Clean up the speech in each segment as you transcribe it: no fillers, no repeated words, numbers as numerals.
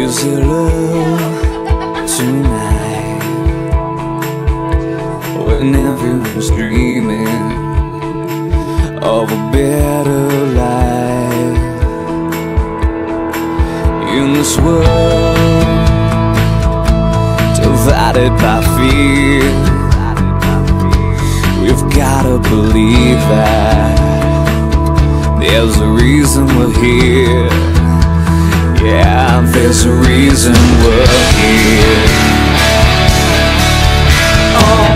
Is it love tonight when everyone's dreaming of a better life in this world divided by fear? We've gotta believe that there's a reason we're here. Yeah, there's a reason we're here. Oh,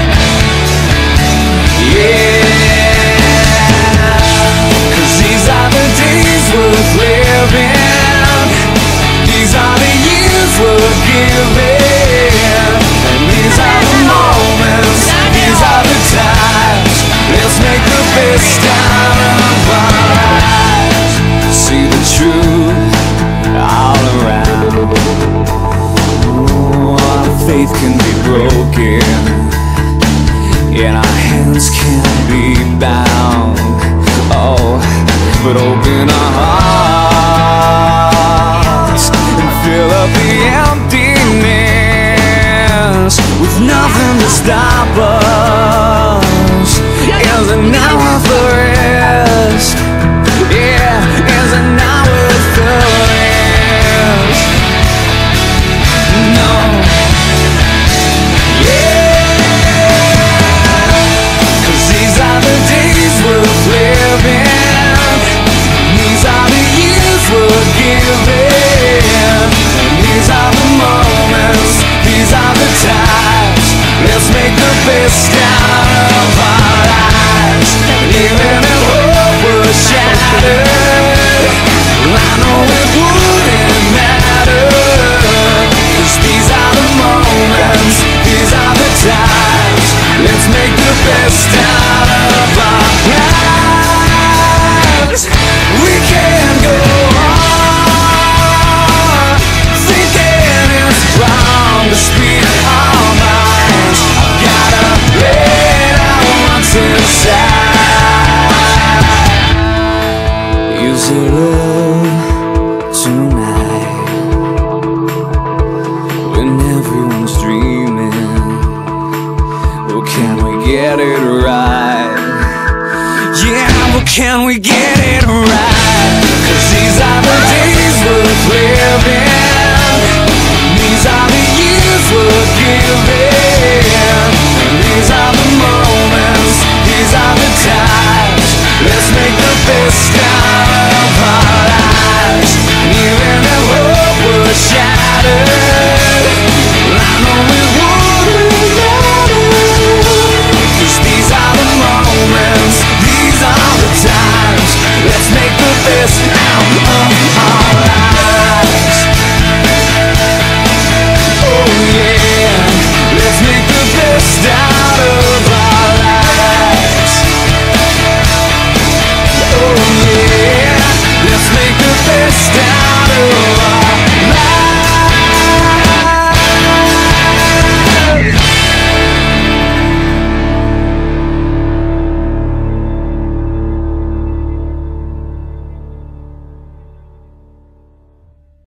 yeah. 'Cause these are the days worth living. These are the years worth giving. And these are the moments, these are the times. Let's make the best out of our lives. See the truth all around. Oh, our faith can be broken and our hands can be bound. Oh, but open our hearts and fill up the emptiness with nothing to stop us. Is it not worth the risk? Yeah, is it not worth the risk? No. Yeah, 'cause these are the days worth living. These are the years worth giving. And these are the moments, these are the times. Let's make the best out of our lives. Even if hope was shattered, I know it wouldn't matter. 'Cause these are the moments, these are the times. Let's make the best out of our lives. We can go on thinking it's wrong to speak our minds. Gotta let out what's inside. Is it love tonight when everyone's dreaming? Well, can we get it right? Yeah, well, can we get it right? 'Cause these are the days worth living. These are the years worth giving. And these are the